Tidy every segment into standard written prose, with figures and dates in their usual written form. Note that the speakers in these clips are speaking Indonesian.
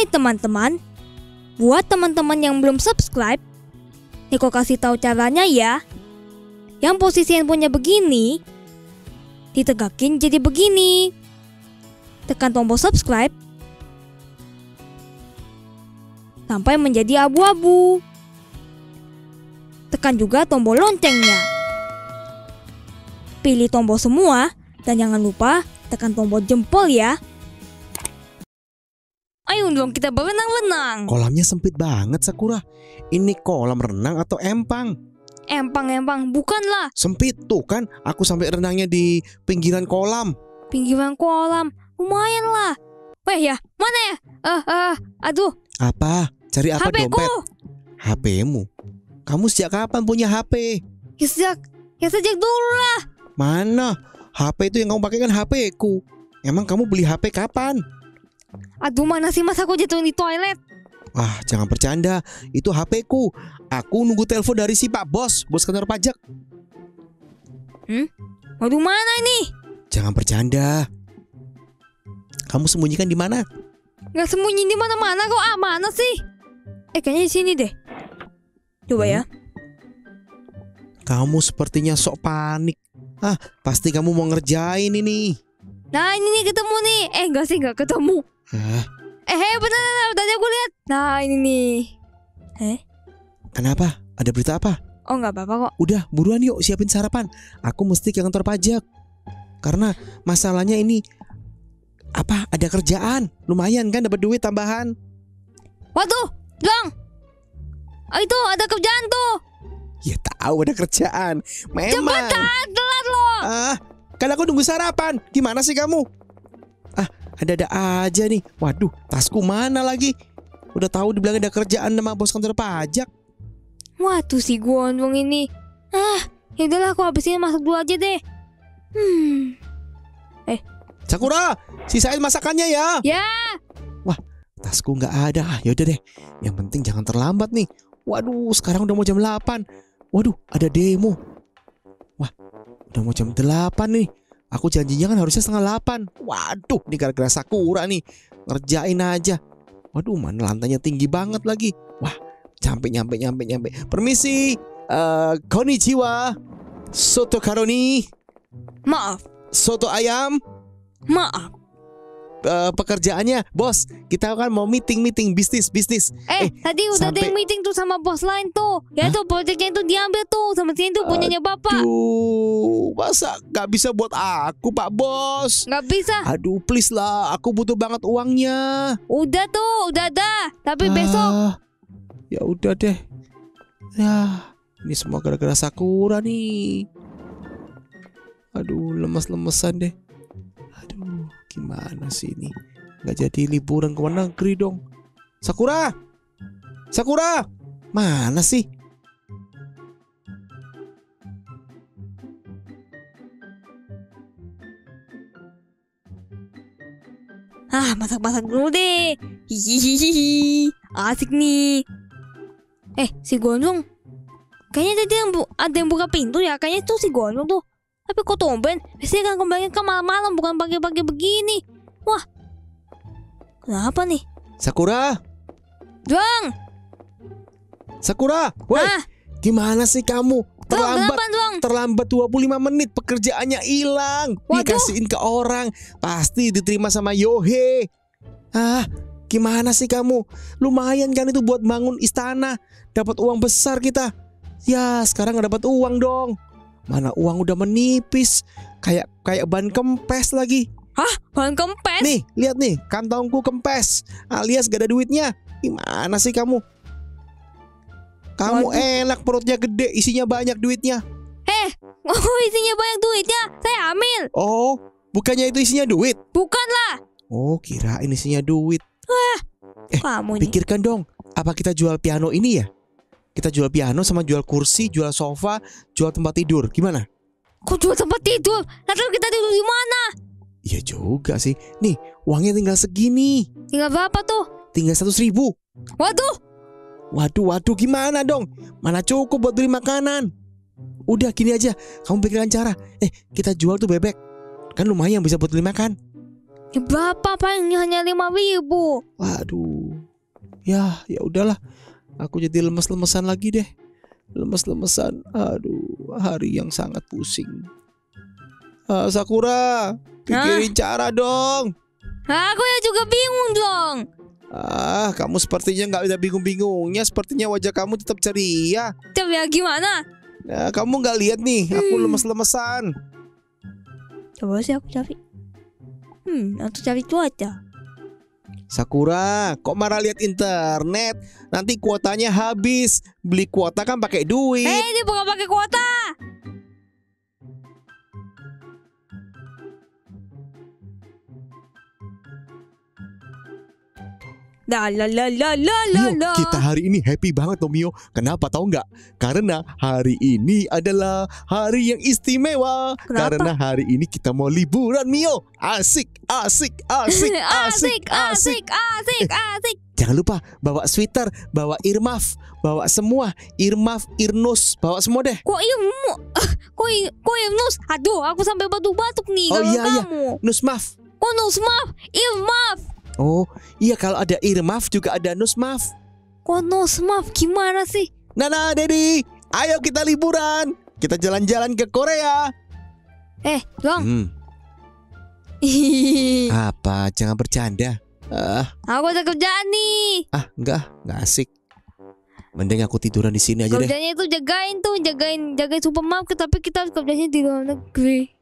Hai teman-teman, buat teman-teman yang belum subscribe, Niko kasih tahu caranya ya. Yang posisi handphonenya begini, ditegakin jadi begini. Tekan tombol subscribe sampai menjadi abu-abu. Tekan juga tombol loncengnya. Pilih tombol semua dan jangan lupa tekan tombol jempol ya. Ayo dong kita berenang-renang. Kolamnya sempit banget, Sakura. Ini kolam renang atau empang? Empang, bukanlah. Sempit tuh kan, aku sampai renangnya di pinggiran kolam. Pinggiran kolam, lumayan lah. Weh ya, mana ya? Aduh. Apa? Cari apa HP-ku. dompet? HP-mu? Kamu sejak kapan punya HP? Ya sejak dulu lah. Mana? HP itu yang kamu pakai kan HP-ku. Emang kamu beli HP kapan? Aduh, mana sih, masa aku jatuhin di toilet? Wah, jangan bercanda. Itu HP-ku. Aku nunggu telepon dari si Pak Bos kantor pajak. Waduh, mana ini? Jangan bercanda. Kamu sembunyikan di mana? Gak sembunyi di mana-mana kok. Mana sih? Kayaknya di sini deh. Coba ya. Kamu sepertinya sok panik. Pasti kamu mau ngerjain ini. Nah, ini nih ketemu nih. Enggak sih, enggak ketemu. Benar, tadi aku lihat. Nah, ini nih. Kenapa? Ada berita apa? Oh, enggak apa-apa kok. Udah, buruan yuk siapin sarapan. Aku mesti ke kantor pajak. Karena masalahnya ini ada kerjaan. Lumayan kan dapat duit tambahan. Waduh, Bang. Itu ada kerjaan tuh. Ya tahu ada kerjaan. Memang. Cepetan, telat loh. Kan aku nunggu sarapan. Gimana sih kamu? Ada-ada aja nih. Waduh, tasku mana lagi? Udah tahu dibilang ada kerjaan sama bos kantor pajak. Waduh, si gondong ini. Ya udahlah, aku habisin masak dulu aja deh. Sakura, sisain masakannya ya. Ya. Wah, tasku nggak ada. Yaudah deh. Yang penting jangan terlambat nih. Waduh, sekarang udah mau jam 8. Waduh, ada demo. Wah, udah mau jam 8 nih. Aku janjinya kan harusnya 7:30. Waduh, ini gara-gara Sakura nih. Ngerjain aja. Waduh, mana lantainya tinggi banget lagi. Wah, nyampe. Permisi. Konnichiwa. Soto karoni. Maaf. Soto ayam. Maaf. Pekerjaannya, bos, kita kan mau meeting bisnis. Tadi udah ada yang meeting tuh sama bos lain tuh. Ya tuh proyeknya itu diambil tuh sama sini tuh punyanya bapak. Aduh, masa gak bisa buat aku, Pak Bos? Gak bisa. Aduh, please lah, aku butuh banget uangnya. Udah tuh, udah ada. Tapi besok. Ya udah deh. Ya, ini semua gara-gara Sakura nih. Aduh, lemes-lemesan deh. Aduh, gimana sih ini? Gak jadi liburan ke luar negeri dong. Sakura, mana sih? Masak-masak dulu deh. Hihihi, asik nih. Si Gondong. Kayaknya tadi ada yang buka pintu ya. Kayaknya itu si Gondong tuh. Tapi kok tumben? Biasanya kan kembali ke malam-malam, bukan pagi-pagi begini. Wah, kenapa nih? Sakura, Bang. Sakura, woi, gimana sih kamu? Terlambat 25 menit, pekerjaannya hilang. Dikasihin ke orang, pasti diterima sama Yohe. Gimana sih kamu? Lumayan kan itu buat bangun istana, dapat uang besar kita. Ya, sekarang gak dapat uang dong. Mana uang udah menipis, kayak ban kempes lagi. Ban kempes? Nih, lihat nih, kantongku kempes, alias gak ada duitnya. Gimana sih kamu? Kamu enak, perutnya gede, isinya banyak duitnya. Isinya banyak duitnya, saya hamil. Oh, bukannya itu isinya duit? Bukanlah. Oh, kirain isinya duit. Kamu pikirkan dong, apa kita jual piano ini ya? Kita jual piano sama jual kursi, jual sofa, jual tempat tidur. Gimana? Kok jual tempat tidur? Lalu kita tidur di mana? Iya juga sih. Nih, uangnya tinggal segini. Tinggal berapa tuh? Tinggal 100.000. Waduh, gimana dong? Mana cukup buat beli makanan? Udah gini aja, kamu pikirkan cara. Kita jual tuh bebek. Kan lumayan bisa buat beli makan. Ya berapa, paling hanya 5.000. Waduh, Ya udahlah. Aku jadi lemes-lemesan lagi deh. Lemes-lemesan. Aduh, hari yang sangat pusing. Sakura, pikirin cara dong. Aku ya juga bingung dong. Kamu sepertinya nggak ada bingung-bingungnya. Sepertinya wajah kamu tetap ceria. Tapi ya gimana? Kamu nggak lihat nih, aku lemes-lemesan. Coba sih aku cari. Aku cari cuaca. Sakura, kok marah lihat internet? Nanti kuotanya habis. Beli kuota kan pakai duit. Ini bukan pakai kuota. Mio, kita hari ini happy banget loh Mio. Kenapa tahu nggak? Karena hari ini adalah hari yang istimewa. Kenapa? Karena hari ini kita mau liburan Mio. Asik. Asik. Jangan lupa bawa sweater, bawa earmuff, bawa semua. Earmuff, earnose, bawa semua deh. Kok Irmus? Aduh, aku sampai batuk-batuk nih. Oh iya, kamu. Nusmuff. Kok Nusmuff? Irmuff. Oh iya, kalau ada earmuff juga ada nusmuff. Kok Nusmuff? Gimana sih? Nana, Dedi, ayo kita liburan. Kita jalan-jalan ke Korea. Dong. Apa? Jangan bercanda. Aku ada kerjaan nih. Enggak asik. Mending aku tiduran di sini aja deh. Kerjanya itu jagain supermarket, tapi kita harus kerjanya di luar negeri.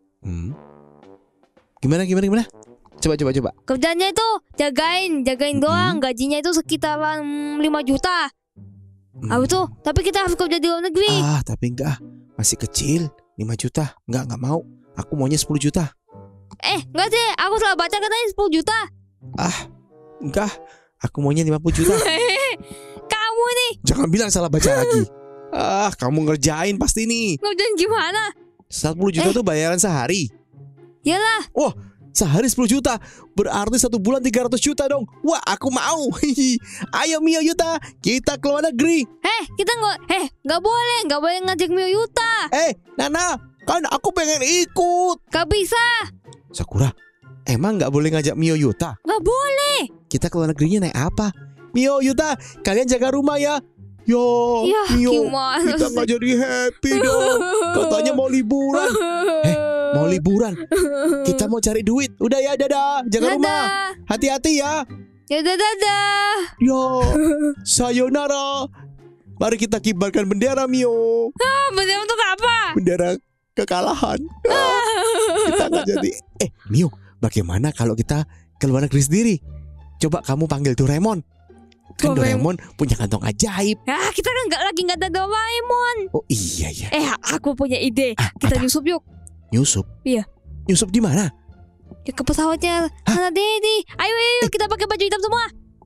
Gimana? Coba. Kerjanya itu jagain doang. Gajinya itu sekitaran 5 juta. Apa tuh? Tapi kita harus kerja di luar negeri. Tapi enggak. Masih kecil. 5 juta. Enggak mau. Aku maunya 10 juta. Enggak sih. Aku salah baca katanya 10 juta. Enggak. Aku maunya 50 juta. Kamu nih. Jangan bilang salah baca lagi. Kamu ngerjain pasti nih. Ngerjain gimana? 10 juta tuh bayaran sehari. Yalah. Wah, sehari 10 juta. Berarti 1 bulan 300 juta dong. Wah, aku mau. Ayo Mio Yuta, kita ke luar negeri. Kita nggak boleh ngajak Mio Yuta. Nana, kan aku pengen ikut. Gak bisa. Sakura, emang nggak boleh ngajak Mio Yuta? Nggak boleh. Kita ke luar negerinya naik apa? Mio Yuta, kalian jaga rumah ya. Ya, Mio, gimana kita nggak jadi happy dong. Katanya mau liburan. Mau liburan? Kita mau cari duit. Udah ya, dadah. Jaga rumah. Hati-hati ya. Ya dadah. Sayonara. Mari kita kibarkan bendera Mio. Bendera untuk apa? Bendera kekalahan. Kita nggak jadi. Mio, bagaimana kalau kita ke luar negeri sendiri? Coba kamu panggil Doraemon. Kan Doraemon punya kantong ajaib. Kita kan nggak ada Doraemon. Oh iya. Aku punya ide. Kita nyusup yuk. Nyusup? Iya. Nyusup di mana? Ya ke pesawatnya Nana Dedi. Ayo kita pakai baju hitam semua.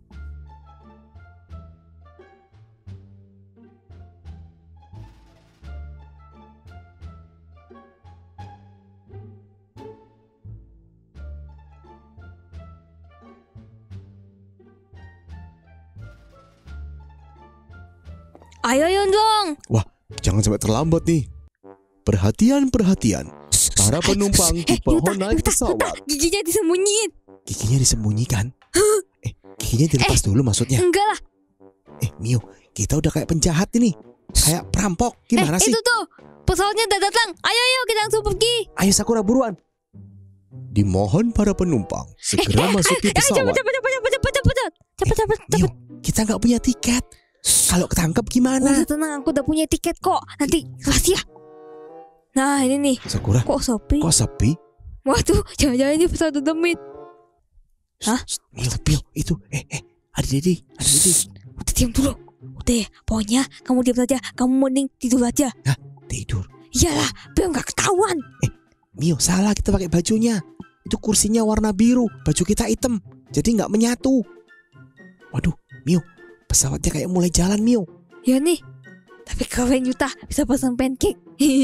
Ayo dong. Wah, jangan sampai terlambat nih. Perhatian. Para penumpang dipohon naik pesawat. Giginya disembunyiin. Giginya disembunyikan? Giginya dilepas dulu maksudnya? Enggak lah. Mio, kita udah kayak penjahat ini. Kayak perampok. Gimana sih? Itu tuh, pesawatnya udah datang. Ayo kita langsung pergi. Ayo Sakura buruan. Dimohon para penumpang segera masuki pesawat. Cepet. Mio, kita nggak punya tiket. Kalau ketangkep gimana? Udah tenang, aku udah punya tiket kok. Nanti rahasia. Nah ini nih. Sakura, Kok sepi? Waduh, jangan-jangan ini pesawat demit. Mio, itu. Ada Dedi. Udah diam dulu. Udah ya, pokoknya kamu diam saja. Kamu mending tidur aja. Tidur? Iyalah, biar gak ketahuan. Mio, salah kita pakai bajunya. Itu kursinya warna biru, baju kita hitam. Jadi gak menyatu. Waduh, Mio, pesawatnya kayak mulai jalan Mio. Ya nih. Tapi keren Yuta, bisa pasang pancake.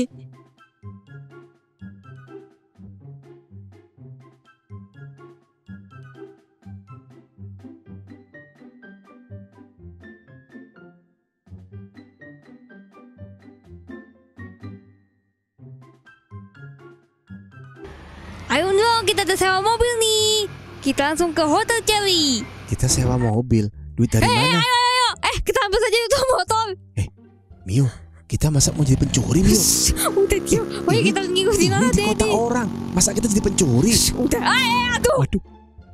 Ayo dong, kita udah sewa mobil nih. Kita langsung ke Hotel Cherry. Kita sewa mobil. Duit dari mana? Ayo, kita ambil saja itu motor. Mio, kita masa mau jadi pencuri, Mio? Udah diam. Ayo kita ngikutin Ini aja di kota Dedi. orang. Masa kita jadi pencuri? Udah. Aduh. Waduh.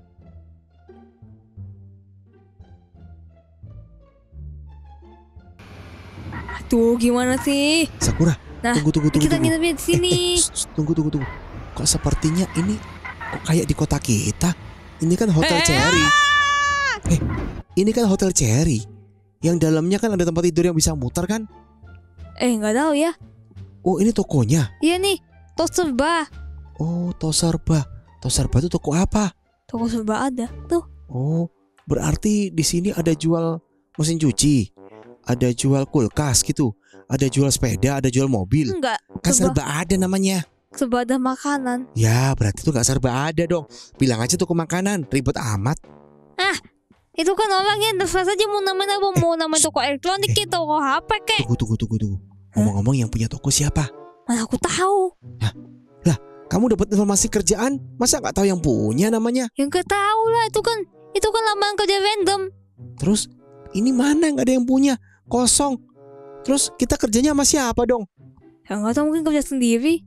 Aduh, gimana sih? Sakura, Nah, tunggu. Kita nginepnya di sini. Tunggu. Kok sepertinya ini kok kayak di kota kita? Ini kan Hotel Cherry. Ini kan Hotel Cherry. Yang dalamnya kan ada tempat tidur yang bisa muter kan? Nggak tahu ya. Oh, ini tokonya. Iya nih, toko serba. Oh, Tosarba. Tosarba itu toko apa? Toko serba ada. Tuh. Oh, berarti di sini ada jual mesin cuci, ada jual kulkas gitu, ada jual sepeda, ada jual mobil. Enggak. Kan serba ada namanya. Serba ada makanan. Ya, berarti itu gak serba ada dong. Bilang aja toko makanan, ribet amat. Itu kan orangnya terserah saja mau namain apa. Mau namain toko elektronik gitu, toko HP kek. Tunggu. Ngomong-ngomong yang punya toko siapa? Mana aku tahu. Kamu dapat informasi kerjaan, masa gak tahu yang punya namanya? Yang nggak tahu lah, itu kan lamaran kerja random. Terus ini mana gak ada yang punya? Kosong. Terus kita kerjanya sama siapa dong? Ya nggak tahu, mungkin kerja sendiri.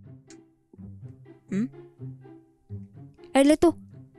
Lihat tuh.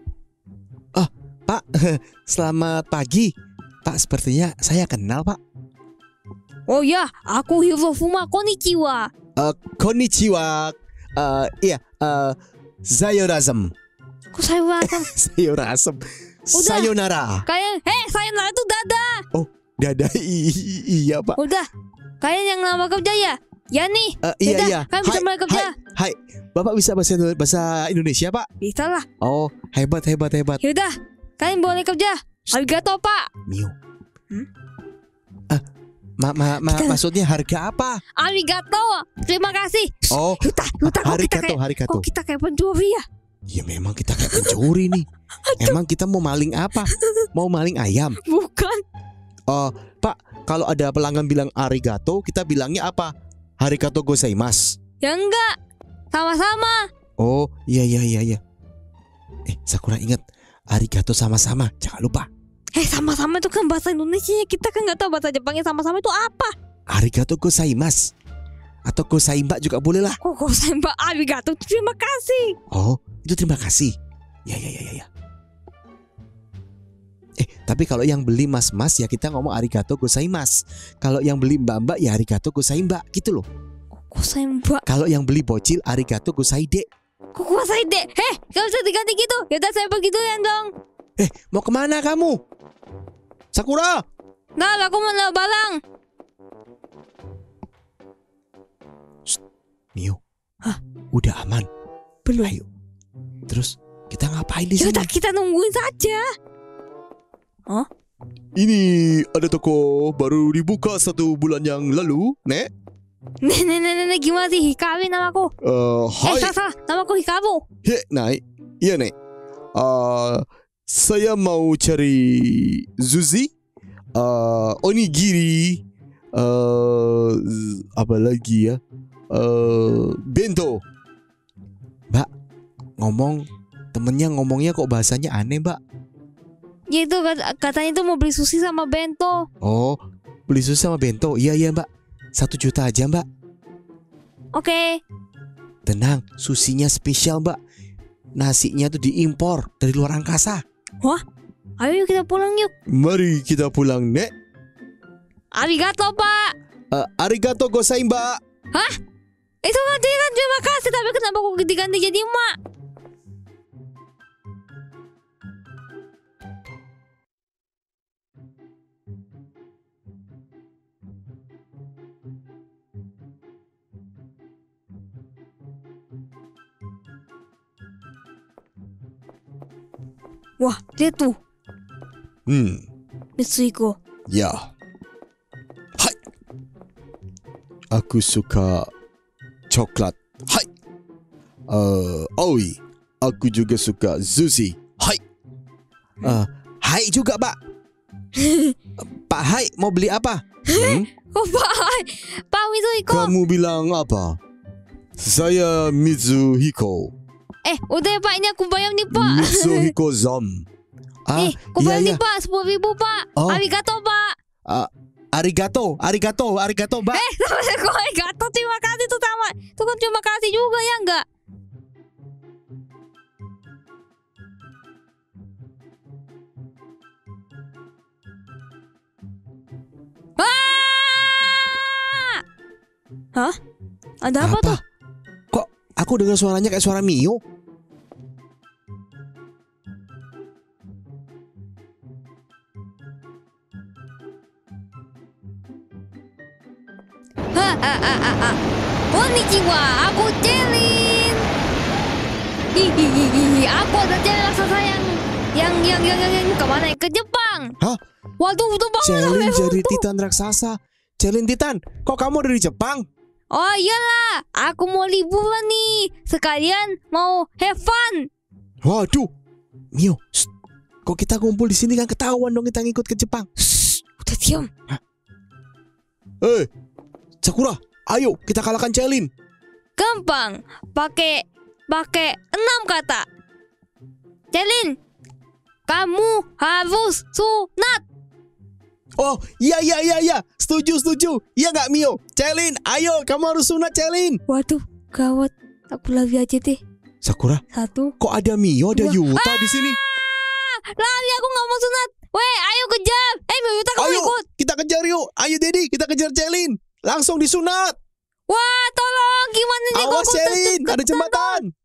Pak, selamat pagi. Pak, sepertinya saya kenal, Pak. Oh ya, aku Hirofuma Konnichiwa. Konnichiwa. Iya, Sayorazem. Kok saya rasa Sayorazem. Sayonara. kayak sayonara itu dadah. Dada iya, Pak. Udah, kalian yang lama kerja ya? Ya nih. Iya. Kalian bisa mulai kerja. Hai. Bapak bisa bahasa Indonesia, Pak? Bisa lah. Oh, hebat. Yaudah, kalian boleh kerja. Arigato, Pak. Mio. Maksudnya harga apa? Arigato. Terima kasih. Oh, Yuta, Harikato. kok kita kayak pencuri ya? Ya memang kita kayak pencuri nih. Emang kita mau maling apa? Mau maling ayam? Bukan. Pak, kalau ada pelanggan bilang arigato, kita bilangnya apa? Harikato gozaimasu. Ya enggak. Sama-sama. Oh, iya. Sakura ingat, arigato sama-sama, jangan lupa. Sama-sama itu kan bahasa Indonesia. Kita kan nggak tahu bahasa Jepangnya sama-sama itu apa. Arigato gozaimasu. Atau gozaimba juga boleh lah. Kok saya Mbak arigato, terima kasih. Oh, itu terima kasih. Ya. Tapi kalau yang beli mas-mas ya kita ngomong arigato gozaimasu. Kalau yang beli mbak-mbak ya arigato gozaimba gitu loh. Kok saya Mbak? Kalau yang beli bocil arigato gozaide. Kok saya dek? Gak usah diganti gitu. Yaudah saya pergi dulu ya dong. Mau kemana kamu? Sakura. Nah, aku mau naik barang. Mio. Udah aman. Belum. Ayo. Terus kita ngapain di sini? Yaudah kita nungguin saja. Ini ada toko baru dibuka 1 bulan yang lalu, Nek. Nek, gimana sih? Hikaru namaku. Hai. Salah. Namaku Hikaru. Nek. Iya, Nek. Saya mau cari Zuzi, onigiri, apa lagi ya? Bento. Mbak, temennya ngomongnya kok bahasanya aneh, Mbak. Ya itu katanya tuh mau beli sushi sama bento. Oh, beli sushi sama bento. Iya, Mbak. 1 juta aja, Mbak. Oke. Tenang, susinya spesial, Mbak. Nasinya tuh diimpor dari luar angkasa. Wah, ayo kita pulang yuk. Mari kita pulang, Nek. Arigato, Pak. Arigato gozaimba. Hah? Itu kan dia kan terima kasih, tapi kenapa kok diganti jadi emak? Wah, lihat tuh. Mitsuhiko. Ya. Hai. Aku suka coklat. Hai. Oi. Aku juga suka Zuzi. Hai. Hai juga, Pak. Pak Hai mau beli apa? Kok Pak Mitsuhiko? Kamu bilang apa? Saya Mitsuhiko. Udah ya Pak, ini aku bayar nih Pak. Mitsuhiko Zam. Ah, Kembali iya, iya. Pak, 10.000 Pak. Oh. Arigato Pak. Arigato, Mbak. Kok arigato, terima kasih tuh sama. Itu kan terima kasih juga ya enggak? Hah? Ada apa tuh? Kok aku dengar suaranya kayak suara Mio? Konnichiwa, aku Celin. Hihihi, aku ada Celin raksasa yang kemana ya? Ke Jepang. Hah? Waduh, itu banget. Celin jadi Titan raksasa. Celin Titan, kok kamu dari Jepang? Oh iyalah, aku mau liburan nih. Sekalian mau have fun. Waduh, Mio, shh. Kok kita kumpul di sini kan ketahuan dong kita ngikut ke Jepang. Udah diam. Sakura, ayo kita kalahkan Celin. Gampang, pakai 6 kata. Celin, kamu harus sunat. Oh, iya. Setuju. Iya nggak Mio? Celin, ayo kamu harus sunat Celin. Waduh, gawat. Aku lari aja deh. Sakura, 1. kok ada Mio, ada 2. Yuta di sini? Lari, aku nggak mau sunat. Weh, ayo kejar. Yuta kamu Ayo, ikut. kita kejar yuk. Ayo Dedi, kita kejar Celin. Langsung disunat. Wah, tolong. Gimana nih? Awas Kok Celin, deket-deketan ada jembatan.